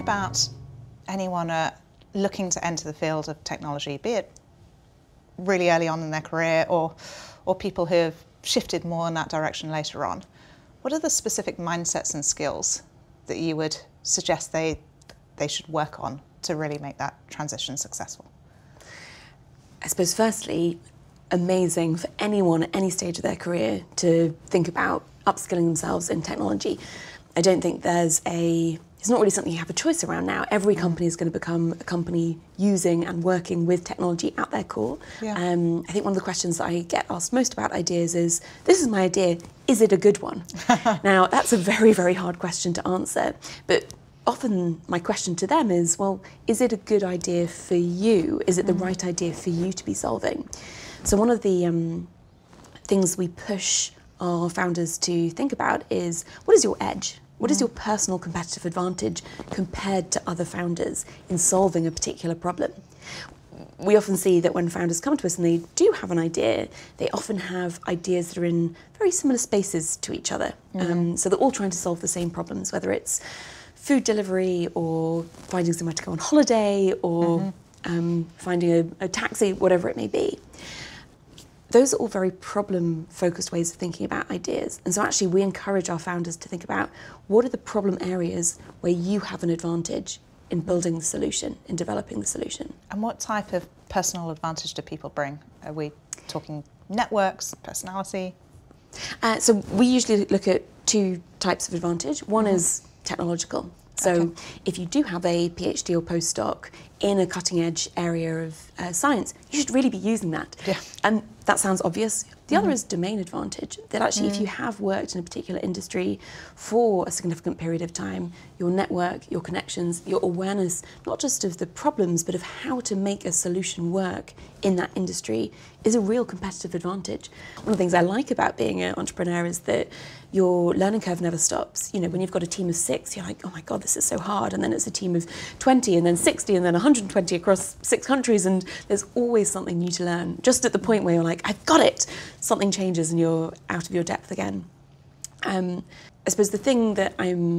about anyone looking to enter the field of technology, be it really early on in their career or people who have shifted more in that direction later on, what are the specific mindsets and skills that you would suggest they should work on to really make that transition successful? I suppose firstly, amazing for anyone at any stage of their career to think about upskilling themselves in technology. I don't think it's not really something you have a choice around now. Every company is going to become a company using and working with technology at their core. Yeah. I think one of the questions that I get asked most about ideas is, this is my idea, is it a good one? Now, that's a very, very hard question to answer. But often my question to them is, well, is it a good idea for you? Is it the right idea for you to be solving? So one of the things we push our founders to think about is, what is your edge? What is your personal competitive advantage compared to other founders in solving a particular problem? We often see that when founders come to us and they do have an idea, they often have ideas that are in very similar spaces to each other. So they're all trying to solve the same problems, whether it's food delivery or finding somewhere to go on holiday or finding a taxi, whatever it may be. Those are all very problem-focused ways of thinking about ideas. And so actually we encourage our founders to think about, what are the problem areas where you have an advantage in building the solution, in developing the solution? And what type of personal advantage do people bring? Are we talking networks, personality? So we usually look at two types of advantage. One is technological. So if you do have a PhD or postdoc in a cutting-edge area of science, you should really be using that. Yeah. And that sounds obvious. The other is domain advantage, that actually if you have worked in a particular industry for a significant period of time, your network, your connections, your awareness, not just of the problems, but of how to make a solution work in that industry is a real competitive advantage. One of the things I like about being an entrepreneur is that your learning curve never stops. You know, when you've got a team of 6, you're like, oh my God, this is so hard. And then it's a team of 20 and then 60 and then 120 across 6 countries. And there's always something new to learn. Just at the point where you're like, I've got it, something changes and you're out of your depth again. I suppose the thing that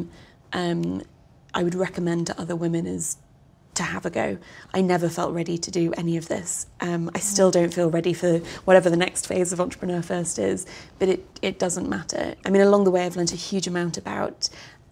I would recommend to other women is to have a go. I never felt ready to do any of this. I still don't feel ready for whatever the next phase of Entrepreneur First is, but it doesn't matter. I mean, along the way I've learned a huge amount about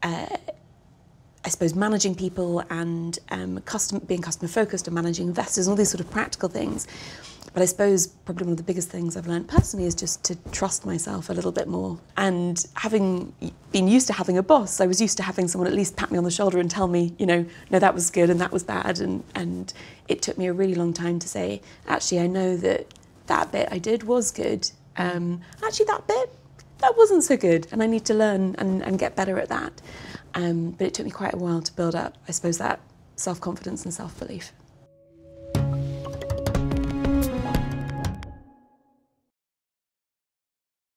I suppose managing people and being customer focused and managing investors and all these sort of practical things. But I suppose probably one of the biggest things I've learned personally is just to trust myself a little bit more. And having been used to having a boss, I was used to having someone at least pat me on the shoulder and tell me, you know, no, that was good and that was bad. And it took me a really long time to say, actually, I know that bit I did was good. Actually, that bit, that wasn't so good. And I need to learn and get better at that. But it took me quite a while to build up, I suppose, that self-confidence and self-belief.